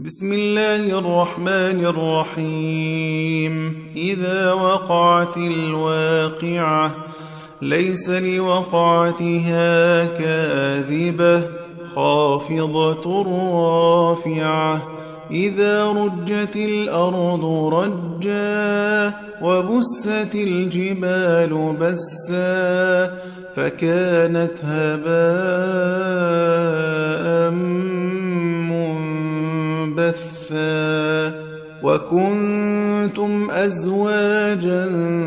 بسم الله الرحمن الرحيم. إذا وقعت الواقعة ليس لوقعتها كاذبة خافضة رافعة. إذا رجت الأرض رجا وبست الجبال بسا فكانت هباء منبثا. وكنتم أزواجا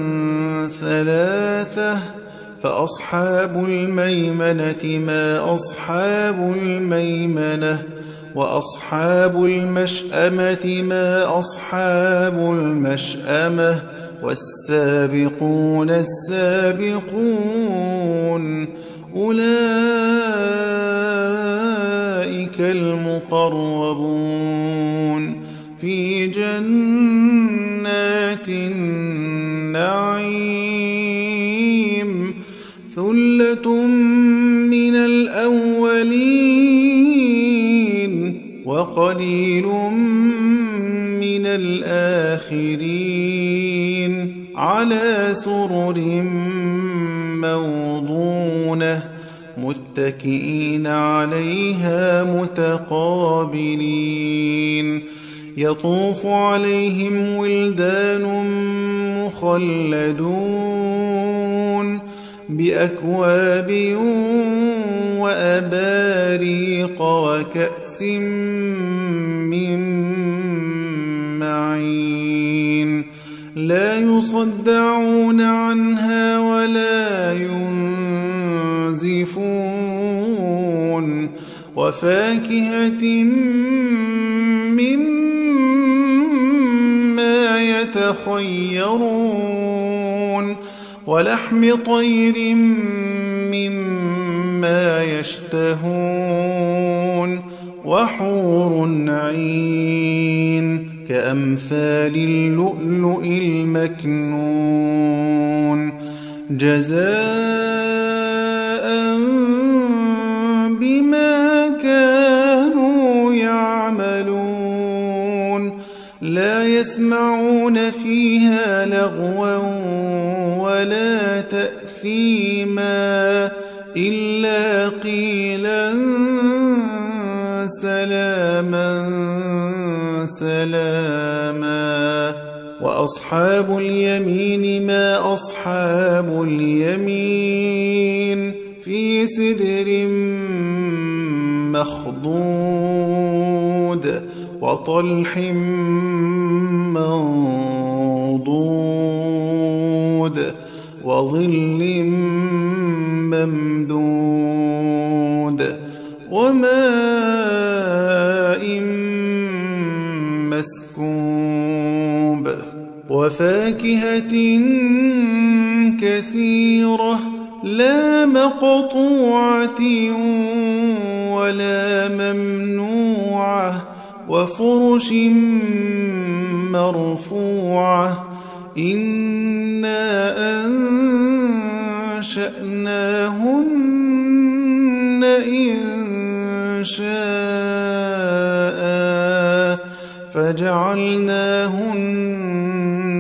ثلاثة فأصحاب الميمنة ما أصحاب الميمنة وأصحاب المشأمة ما أصحاب المشأمة والسابقون السابقون أولئك المقربون في جنات النعيم. ثلة من الأولين وقليل من الآخرين على سرر موضونة متكئين عليها متقابلين. يطوف عليهم ولدان مخلدون بأكواب وأباريق وكأس من معين لا يصدعون عنها ولا ينزفون. وفاكهة مما يتخيرون ولحم طير مما يشتهون وحور عين كأمثال اللؤلؤ المكنون جزاء بما كانوا يعملون. لا يسمعون فيها لغوا ولا تأثيما إلا قيلا سلاما سلاما. وأصحاب اليمين ما أصحاب اليمين في سدر مخضود وطلح منضود وظل ممدود وماء مسكوب وفاكهة كثيرة لا مقطوعة ولا ممنوعة وفرش مرفوعة. إنا أنشأناهن إنشاء فجعلناهن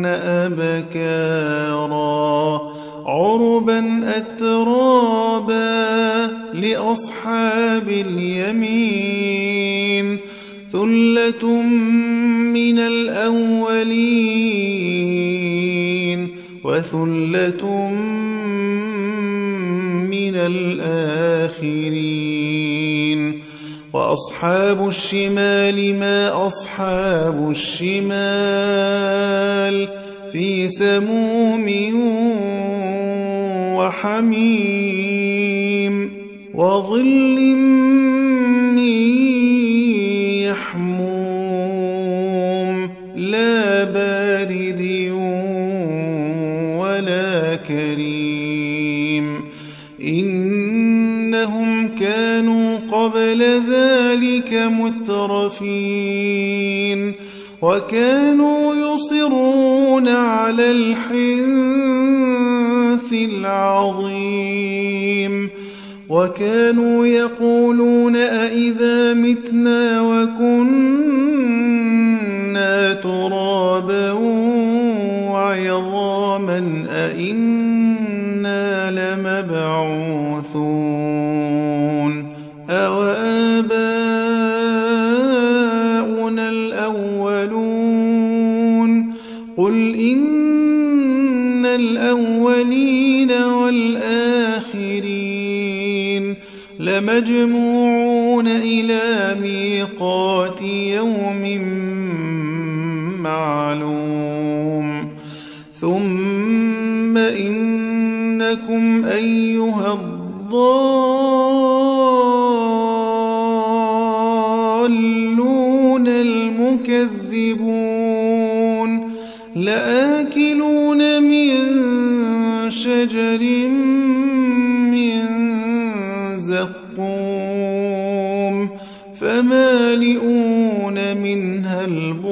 أبكارا عربا أترابا لأصحاب اليمين. ثلة من الأولين وثلة من الآخرين. وأصحاب الشمال ما أصحاب الشمال في سموم وحميم وظل من يحموم لا بارد ولا كريم. إنهم كانوا قبل ذلك مترفين وكانوا يصرون على الحنث العظيم وكانوا يقولون أئذا متنا وكنا ترابا وعظاما أئنا لمبعوثون أوآباؤنا الأولون قل إن الأولين والآخرين لمجموعون إلى ميقات يوم معلوم ثم إنكم أيها الضالون المكذبون لآكلون من شجر من زقوم فمالئون منها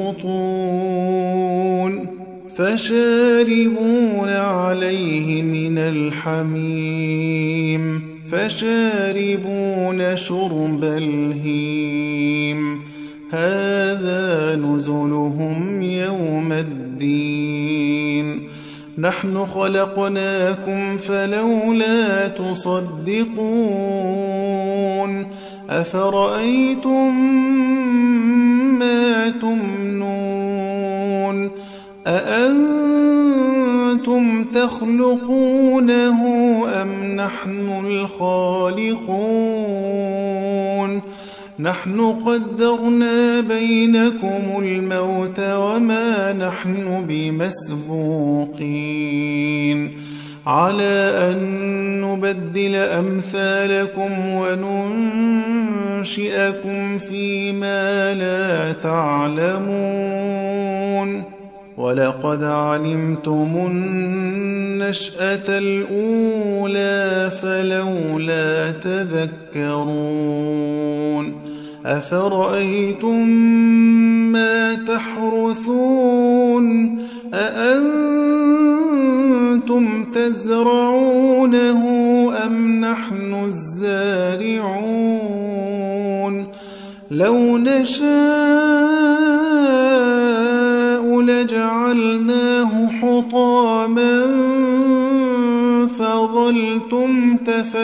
البطون فشاربون عليه من الحميم فشاربون شرب الهيم هذا نزلهم يوم الدين نحن خلقناكم فلولا تصدقون أفرأيتم ما تمنون أأنتم تخلقونه أم نحن الخالقون نحن قدرنا بينكم الموت وما نحن بمسبوقين على أن نبدل أمثالكم وننشئكم فيما لا تعلمون ولقد علمتم النشأة الأولى فلولا تذكرون أفرأيتم ما تحرثون أأنتم تزرعونه أم نحن الزارعون لو نشاء لجعلناه حطاما فظلتم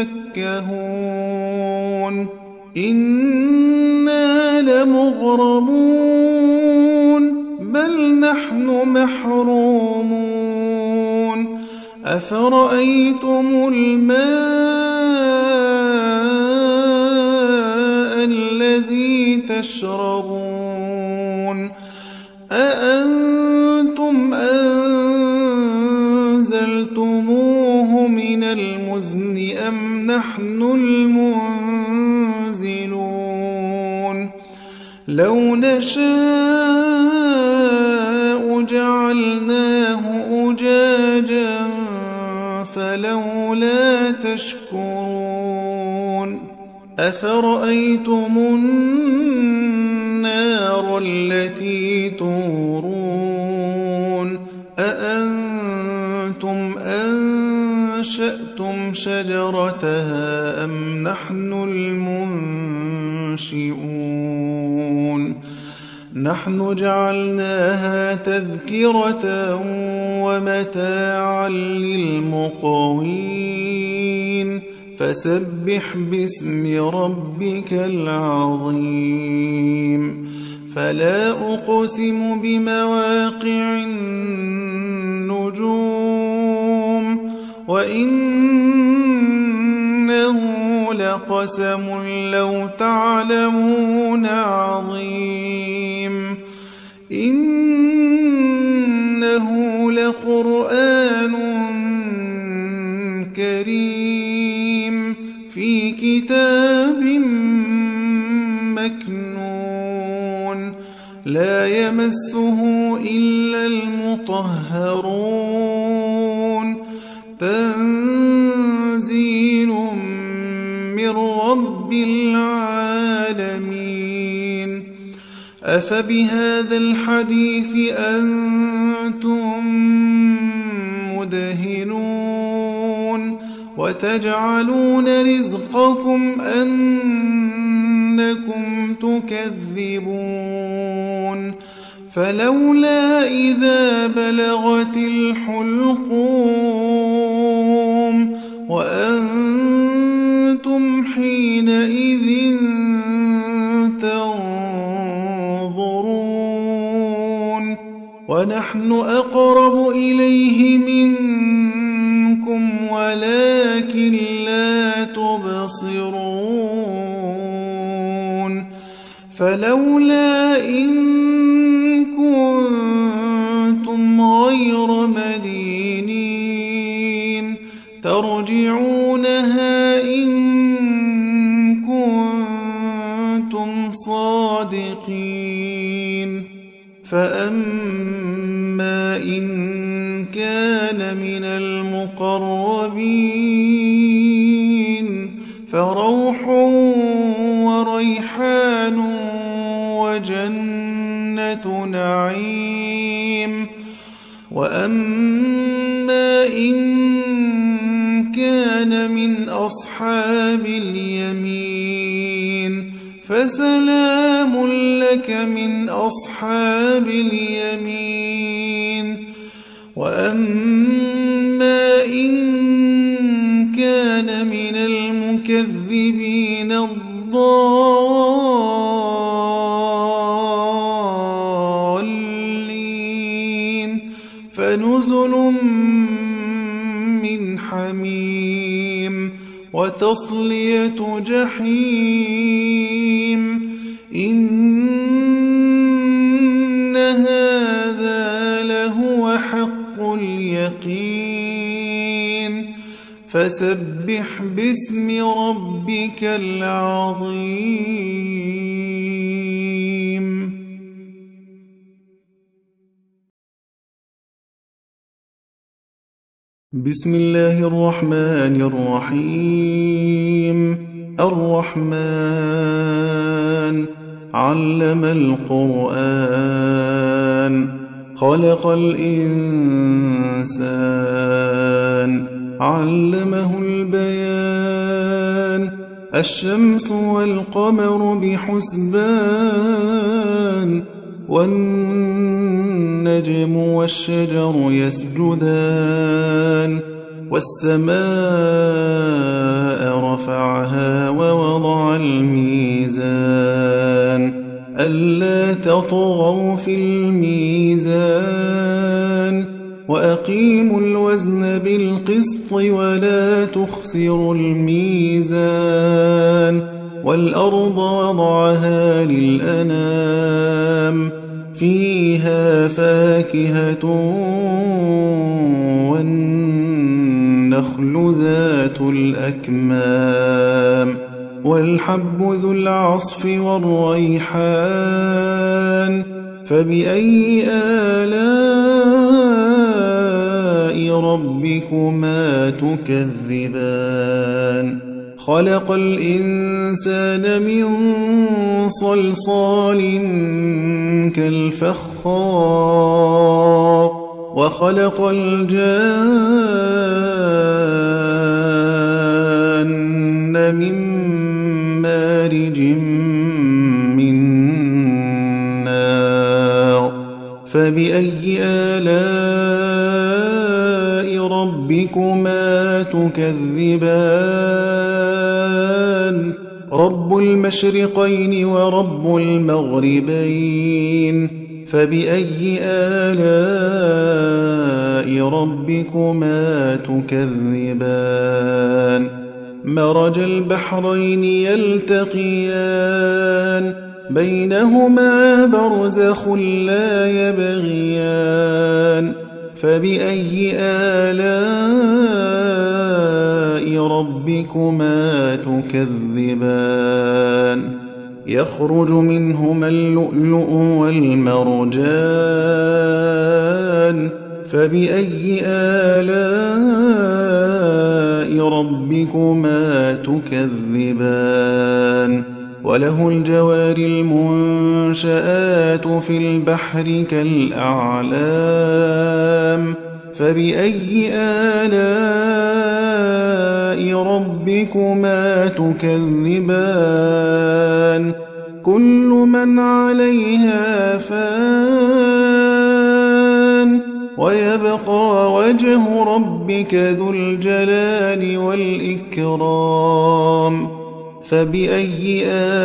تفكهون إنا لمغرمون بل نحن محرومون أفرأيتم الماء الذي تشربون أأنتم أنزلتموه من المزن أم نحن المنزلون لو نشاء جعلناه أجاجا فلولا تشكرون أفرأيتم النار التي تورون أأنتم أنشأتم شجرتها أم نحن المنشئون نحن جعلناها تذكرة ومتاعا للمقوين فسبح باسم ربك العظيم فلا أقسم بمواقع النجوم وإنه لقسم لو تعلمون عظيم إنه لقرآن كريم في كتاب مكنون لا يمسه إلا المطهرون تنزيل من رب العالمين أفبهذا الحديث أنتم مدهنون وتجعلون رزقكم أنكم تكذبون فلولا إذا بلغت الحلقوم وأنتم حينئذ تنظرون ونحن أقرب إليه منكم ولكن لا تبصرون فلولا إن كنتم غير مدينين ترجعونها إن كنتم صادقين فأما إن كان من المقربين فروح وريحان وجنة نعيم وأما إن كان من أصحاب اليمين فسلام لك من أصحاب اليمين وأما إن كان من المكذبين الضالين فنزل من حميم وتصلية جحيم إن هذا لهو حق اليقين فسبح باسم ربك العظيم بسم الله الرحمن الرحيم الرحمن علم القرآن خلق الإنسان علمه البيان الشمس والقمر بحسبان والنجم والشجر يسجدان والسماء رفعها ووضع الميزان ألا تطغوا في الميزان وأقيموا الوزن بالقسط ولا تخسروا الميزان والأرض وضعها للأنام فيها فاكهة والنخل ذات الأكمام والحب ذو العصف والريحان فبأي آلاء ربكما تكذبان خلق الإنسان من صلصال كالفخار وخلق الجان من مارج من نار فبأي آلاء ربكما تكذبان رب المشرقين ورب المغربين فبأي آلاء ربكما تكذبان مرج البحرين يلتقيان بينهما برزخ لا يبغيان فبأي آلاء ربكما تكذبان يخرج منهما اللؤلؤ والمرجان فبأي آلاء ربكما تكذبان وله الجوار المنشآت في البحر كالأعلام فبأي آلاء ربكما تكذبان كل من عليها فان ويبقى وجه ربك ذو الجلال والإكرام فبأي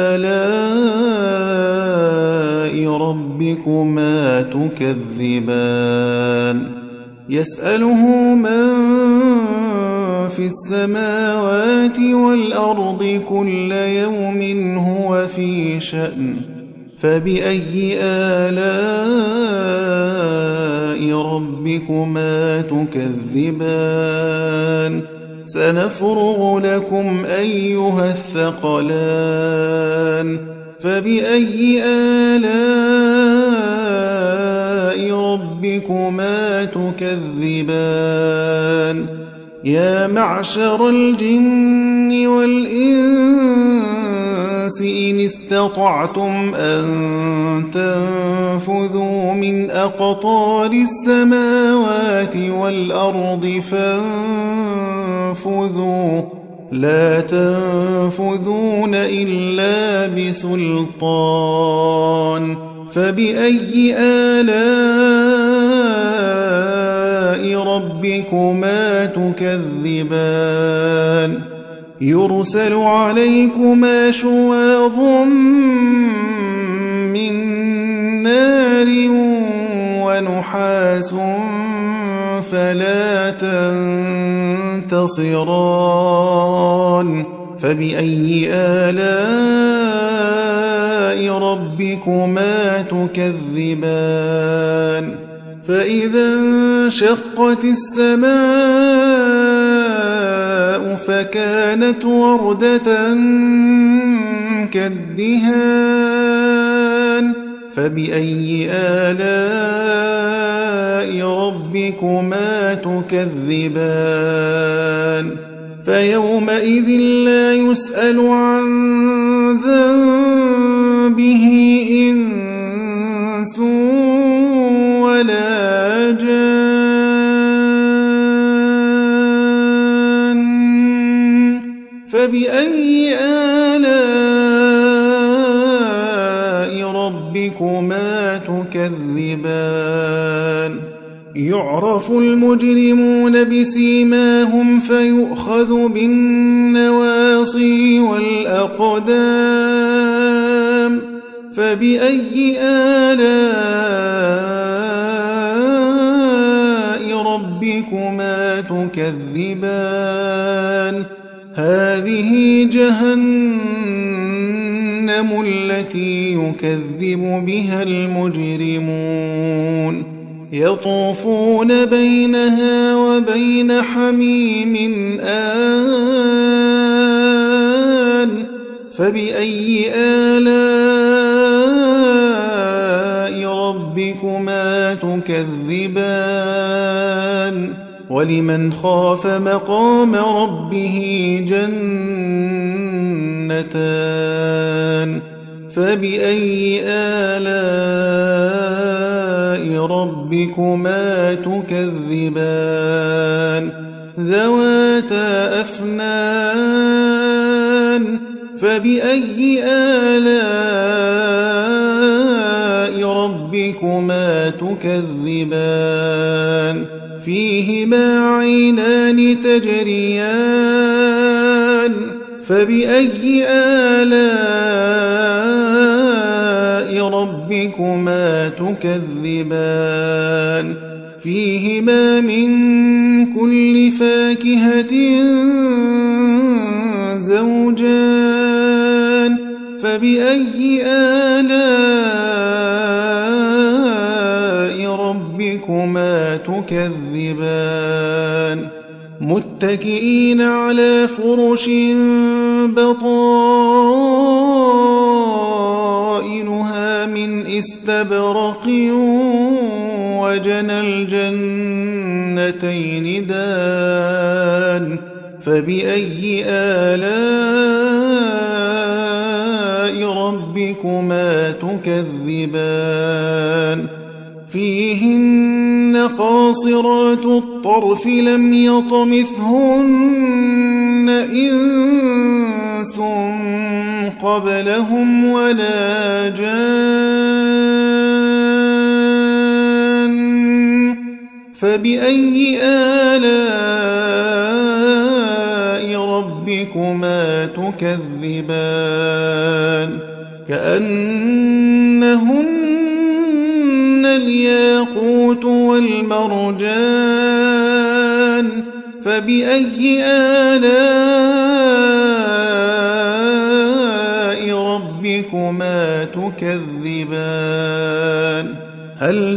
آلاء ربكما تكذبان يسأله من في السماوات والأرض كل يوم هو في شأن فبأي آلاء ربكما تكذبان سنفرغ لكم أيها الثقلان فبأي آلاء ربكما تكذبان يا معشر الجن والإنس إن استطعتم أن تنفذوا من أقطار السماوات والأرض فانفذوا لا تنفذون إلا بسلطان فبأي آلاء ربكما تكذبان يرسل عليكما شواظ من نار ونحاس فلا تنتصران فبأي آلاء ربكما تكذبان فإذا انشقت السماء فكانت وردة كالدهان فبأي آلاء ربكما تكذبان فيومئذ لا يسأل عن ذنبه إنس ولا جان فبأي آلاء ربكما تكذبان يعرف المجرمون بسيماهم فيؤخذ بالنواصي والأقدام فبأي آلاء ربكما تكذبان هذه جهنم التي يكذب بها المجرمون يطوفون بينها وبين حميم آن فبأي آلاء ربكما تكذبان ولمن خاف مقام ربه جنتان فبأي آلاء ربكما تكذبان ذواتا أفنان فبأي آلاء ربكما تكذبان فيهما عينان تجريان فبأي آلاء ربكما تكذبان فيهما من كل فاكهة زوجان فبأي آلاء ربكما تكذبان متكئين على فرش بطائنها من استبرق وجنى الجنتين دان فبأي آلاء ربكما تكذبان فيهن قاصرات الطرف لم يطمثهن إنس قبلهم ولا جان فبأي آلاء ربكما تكذبان كأنهن الياقوت والمرجان فبأي آلاء ربكما تكذبان هل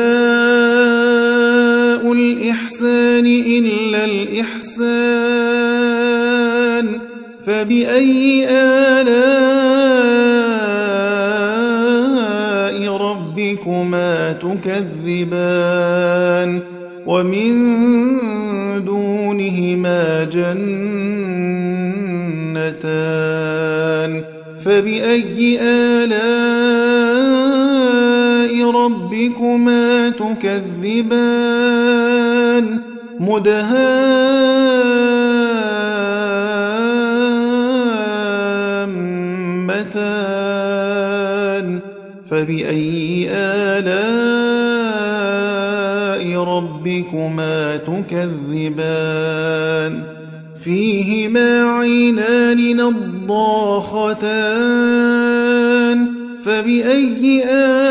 جزاء الإحسان إلا الإحسان فبأي آلاء ربكما تكذبان ومن دونهما جنتان فبأي آلاء ربكما تكذبان مدهامتان فبأي آلاء ربكما تكذبان فيهما عينان نضاختان فبأي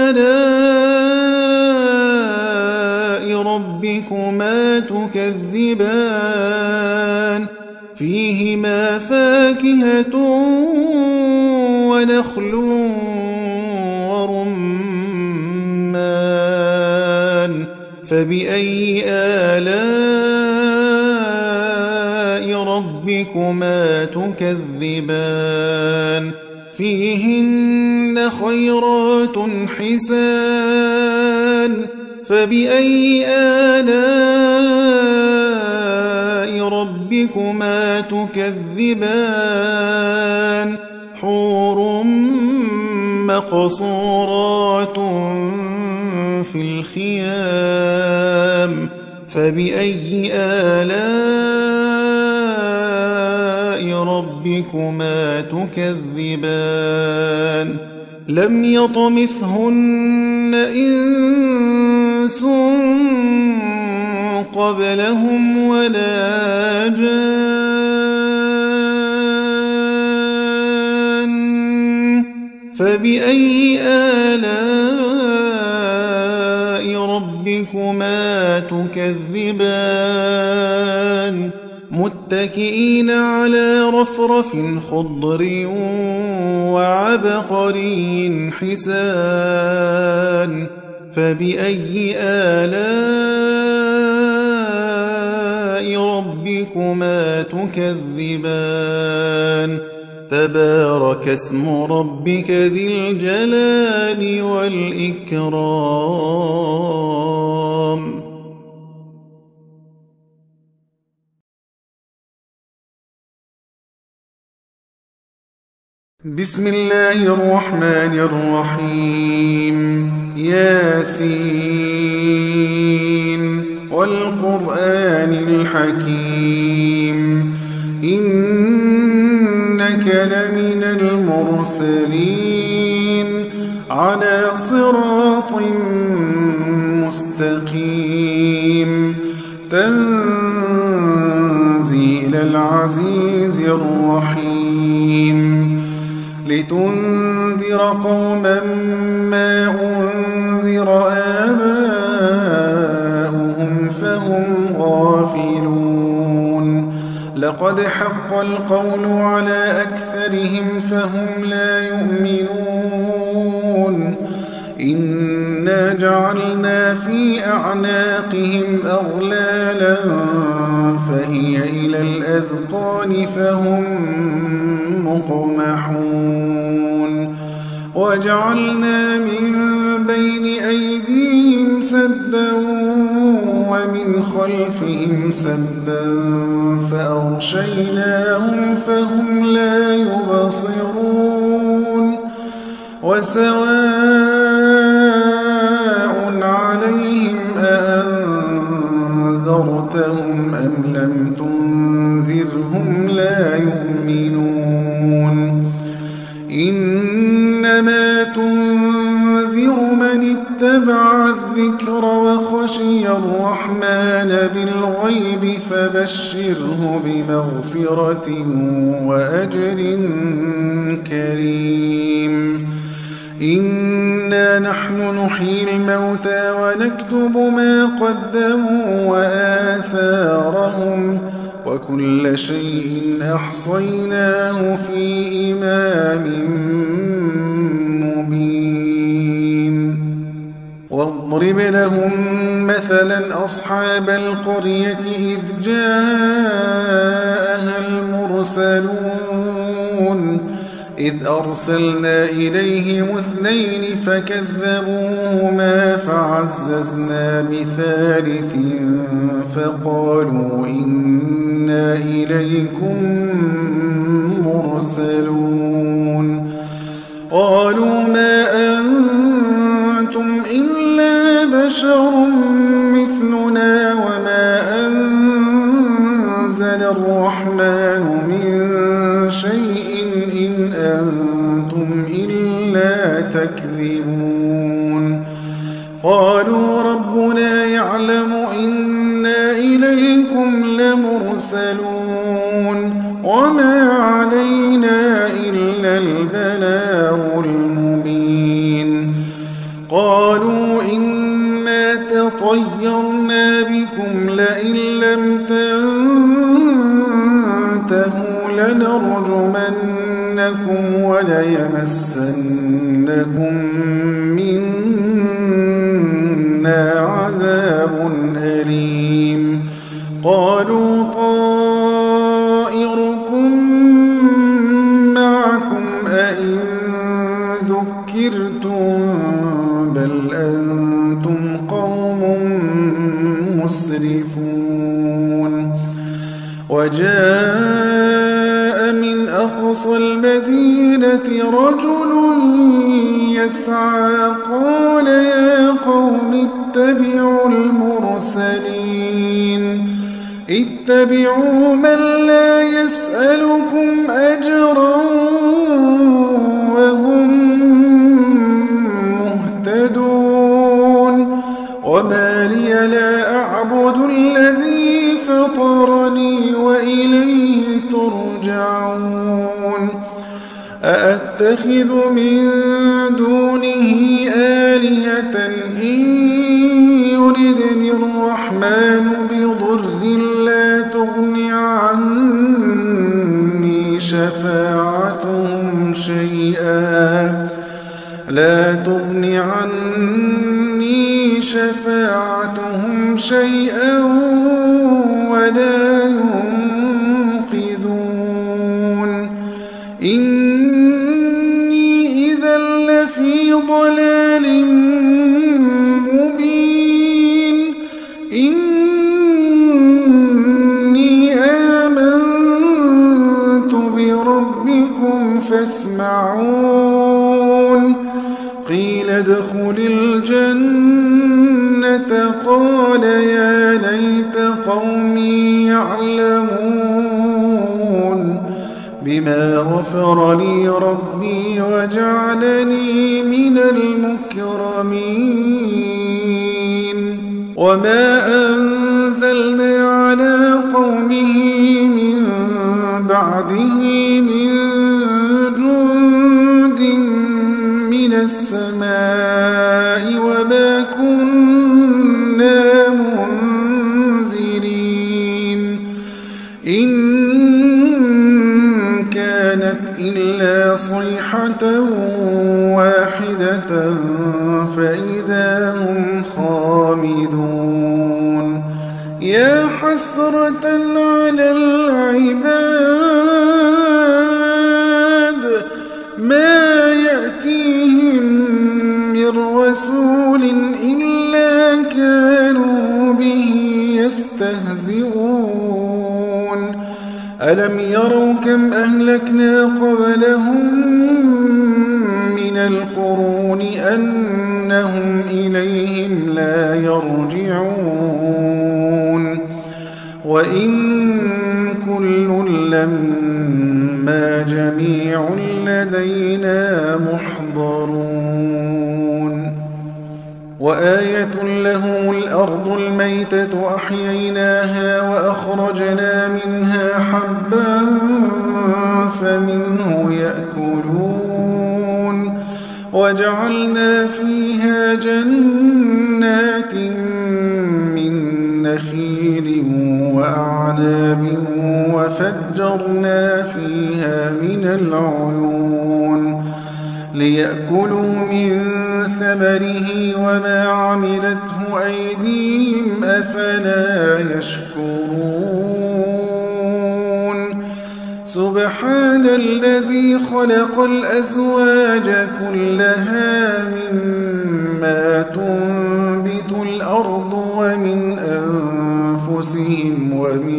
آلاء ربكما تكذبان فيهما فاكهة ونخل ورمان فبأي آلاء ربكما تكذبان فيهن خيرات حسان فبأي آلاء ربكما تكذبان حور مقصورات في الخيام فبأي آلاء ربكما تكذبان لم يطمثهن إنس قبلهم ولا جان فبأي آلاء ربكما تكذبان متكئين على رفرف خضر وعبقري حسان فبأي آلاء ربكما تكذبان تبارك اسم ربك ذي الجلال والإكرام بسم الله الرحمن الرحيم ياسين والقرآن الحكيم إنك لمن المرسلين على صراط مستقيم تنزيل العزيز الرحيم لتنذر قوما ما أنذر آباؤهم فهم غافلون لقد حق القول على أكثرهم فهم لا يؤمنون إنا جعلنا في أعناقهم أغلالا فهي إلى الأذقان فهم مقمحون وجعلنا من بين أيديهم سدا ومن خلفهم سدا فأغشيناهم فهم لا يبصرون وسواء عليهم أأنذرتهم أنذرتهم أم لم تنذرهم لا يؤمنون إنما تنذر من اتبع الذكر وخشي الرحمن بالغيب فبشره بمغفرة وأجر كريم إنا نحن نحيي الموتى ونكتب ما قدموا وآثارهم وكل شيء أحصيناه في إمام مبين واضرب لهم مثلا أصحاب القرية إذ جاءها المرسلون إذ أرسلنا إليهم 2 فكذبوهما فعززنا بثالث فقالوا إنا إليكم مرسلون قالوا ما أنتم إلا بشر مثلنا وما أنزل الرحمن من شيء إن أنتم إلا تكذبون قالوا ربنا يعلم إنا إليكم لمرسلون وما علينا إلا البلاغ المبين قالوا إنا تطيرنا بكم لئن لم تنتهوا لنرجمنكم وليمسنكم منا عذاب أليم قالوا طائركم معكم أئن ذكرتم بل أنتم قوم مسرفون وجاء من أقصى المدينة رجل يسعى قال يا قوم اتبعوا المرسلين اتبعوا من لا يسألكم أجرا وهم مهتدون وما لي لا أعبد الذي فطرني وإليه ترجعون أأتخذ من دونه آلهة إن يردني الرحمن بضر لا تغن عني شفاعتهم شيئا ولا ينقذون إني إذا لفي ضلال مبين إني آمنت بربكم فاسمعون قيل ادخل الجنة قال يا ليت قومي يعلمون بما غفر لي ربي وجعلني من المكرمين وما أنزلنا على قومه من بعده من جند من السماء وما كنا منزلين إن كانت إلا صيحة واحدة فإذا هم خامدون يا حسرة على العباد ما يأتيهم من رسول إلا كانوا به يستهزئون ألم يروا كم أهلكنا قبلهم من القرون أنهم إليهم لا يرجعون وإن كل لما جميع لدينا محضرون وآية لهم الأرض الميتة أحييناها وأخرجنا منها حبا فمنه يأكلون وجعلنا فيها جنات من نخيل وأعناب وفجرنا فيها من العيون ليأكلوا من ثمره وما عملته أيديهم أفلا يشكرون سبحان الذي خلق الأزواج كلها مما تنبت الأرض ومن أنفسهم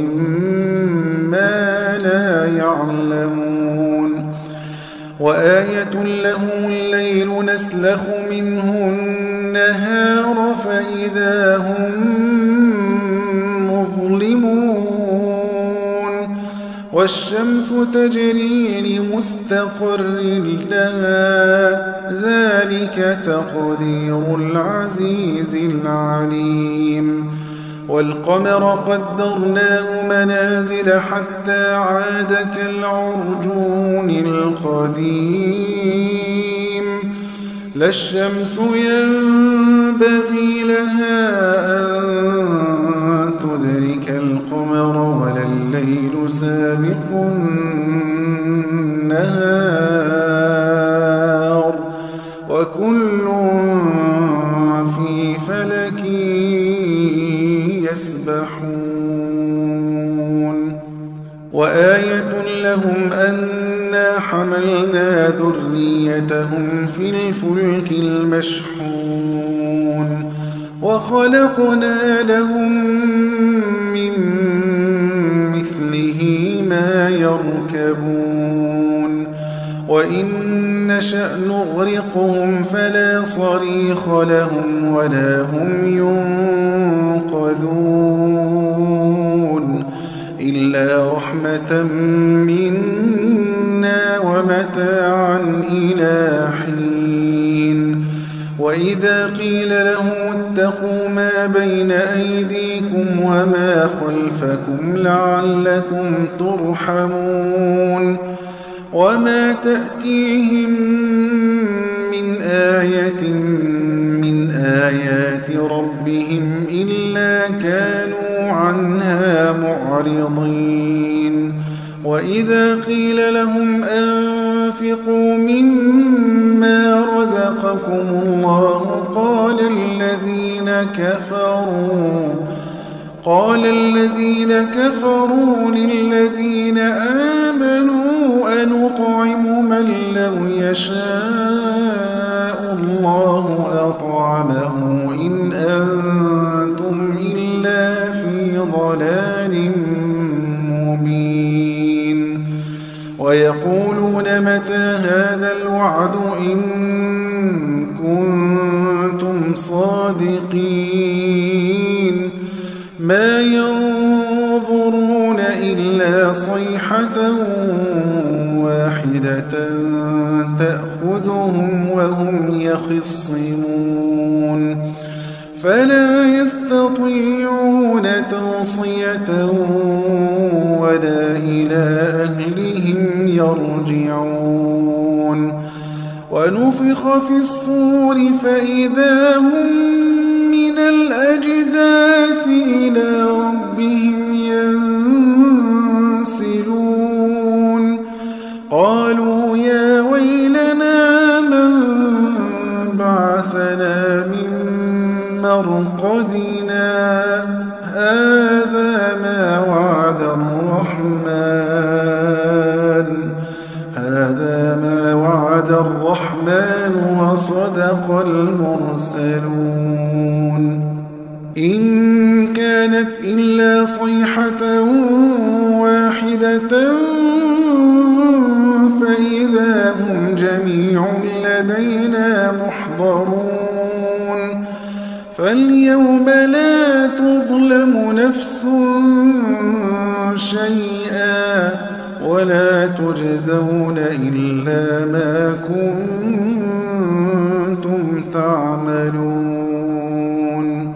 ومما لا يعلمون وآية لهم الليل نسلخ منه النهار فإذا هم مظلمون والشمس تجري لمستقر لها ذلك تقدير العزيز العليم والقمر قدرناه منازل حتى عاد كالعرجون القديم لا الشمس ينبغي لها أن تدرك القمر ولا الليل سابق النهار وكل في فلك يسبحون وآية لهم أنا حملنا ذريتهم في الفلك المشحون وخلقنا لهم من مثله ما يركبون وإن نشأ نغرقهم فلا صريخ لهم ولا هم ينقذون إلا رحمة منا ومتاعا إلى حين وإذا قيل لهم اتقوا ما بين أيديكم وما خلفكم لعلكم ترحمون وما تأتيهم من آية من آيات ربهم إلا كانوا عنها معرضين وإذا قيل لهم أنفقوا مما رزقكم الله قال الذين كفروا للذين آمنوا أنطعم من لو يشاء الله أطعمه إن أنتم إلا في ضلال مبين ويقولون متى هذا الوعد إن كنتم صادقين ما ينظرون إلا صيحة واحدة تأخذهم وهم يخصمون فلا يستطيعون توصية ولا إلى أهلهم يرجعون ونفخ في الصور فإذا هم من الأجداث إلى ربهم ينسلون قالوا يا ويلنا من بعثنا من مرقدنا هذا ما وعد الرحمن وصدق المرسلون إن كانت إلا صيحة واحدة فإذا هم جميع لدينا محضرون فاليوم لا تظلم نفس شيئا ولا تجزون إلا ما كنتم تعملون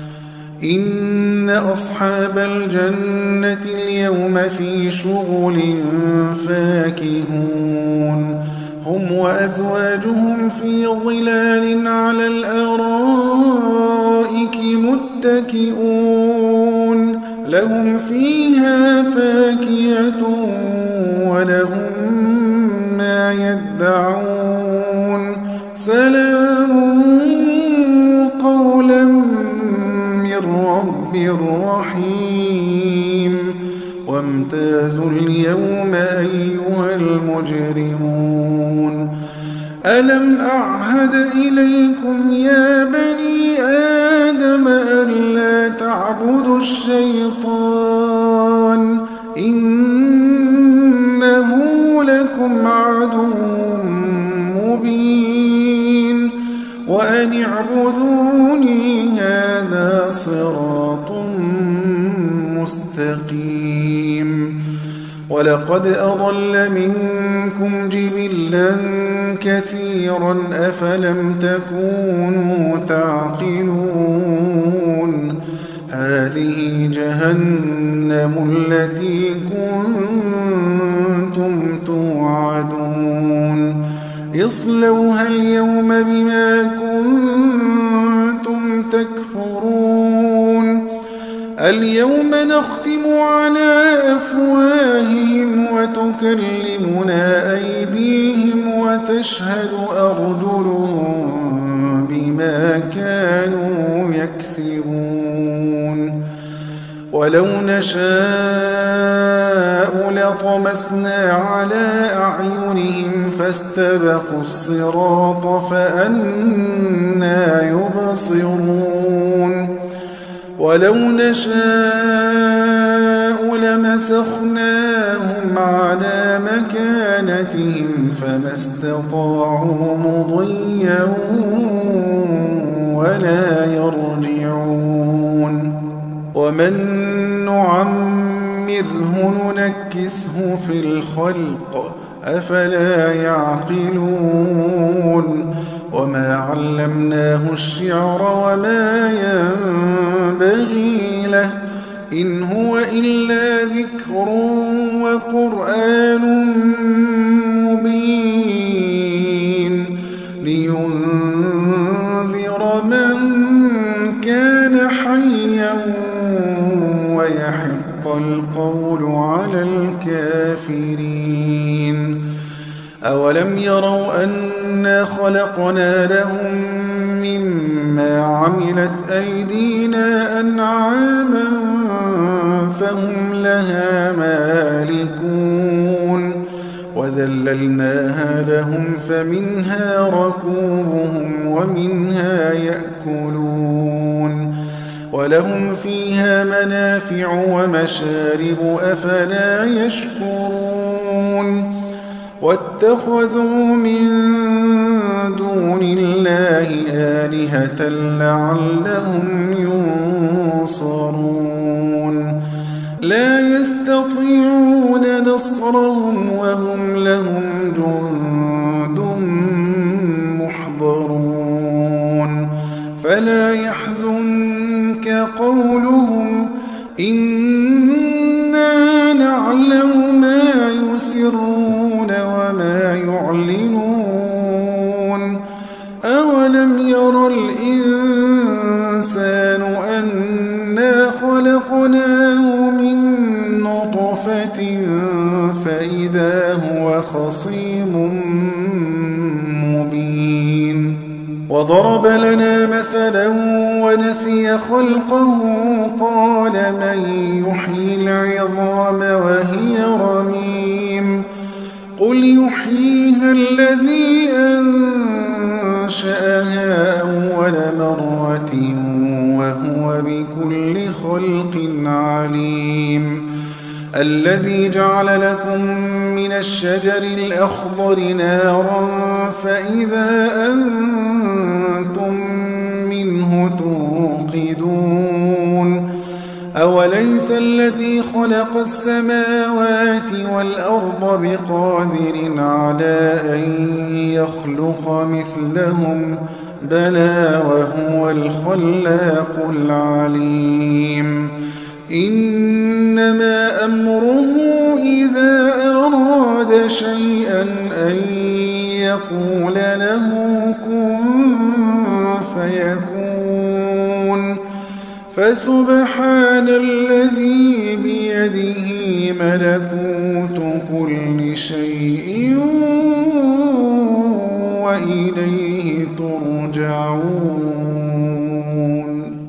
إن أصحاب الجنة اليوم في شغل فاكهون هم وأزواجهم في ظلال على الأرائك متكئون لهم فيها فاكهة ولهم ما يدعون سلام قولا من رب رحيم وامتازوا اليوم أيها المجرمون ألم أعهد إليكم يا بني آدم ألا تعبدوا الشيطان إنه لكم عدو مبين وأن اعبدوني هذا صراط مستقيم ولقد أضل منكم جبلا كثيرا أفلم تكونوا تعقلون هذه جهنم التي كنتم توعدون اصلوها اليوم بما كنتم تكفرون اليوم نختم على أفواههم وتكلمنا أيديهم وتشهد أرجلهم بما كانوا يكسبون ولو نشاء لطمسنا على أعينهم فاستبقوا الصراط فأنى يبصرون ولو نشاء لمسخناهم على مكانتهم فما استطاعوا مضيا ولا يرجعون ومن نعمره ننكسه في الخلق أفلا يعقلون وما علمناه الشعر وما ينبغي له إن هو إلا ذكر وقرآن مبين لينذر من كان حيا ويحق القول على الكافرين أولم يروا أنا خلقنا لهم مما عملت أيدينا أنعاما فهم لها مالكون وذللناها لهم فمنها ركوبهم ومنها يأكلون ولهم فيها منافع ومشارب أفلا يشكرون واتخذوا من دون الله آلهة لعلهم ينصرون لا يستطيعون نصرهم وهم لهم جند محضرون فلا يحزنك قولهم إنا نعلم ما يسرون وما يعلنون أولم ير الإنسان أنا خلقناه من نطفة فإذا هو خصيم مبين وضرب لنا مثلا ونسي خلقه قال من يحيي العظام وهي رميم قل يحييها الذي أنشأها أول مرة وهو بكل خلق عليم الذي جعل لكم من الشجر الأخضر نارا فإذا أنتم منه توقدون أوليس الذي خلق السماوات والأرض بقادر على أن يخلق مثلهم بلى وهو الخلاق العليم إنما أمره إذا أراد شيئا أن يقول له كن فيكون فسبحان الذي بيده ملكوت كل شيء وإليه ترجعون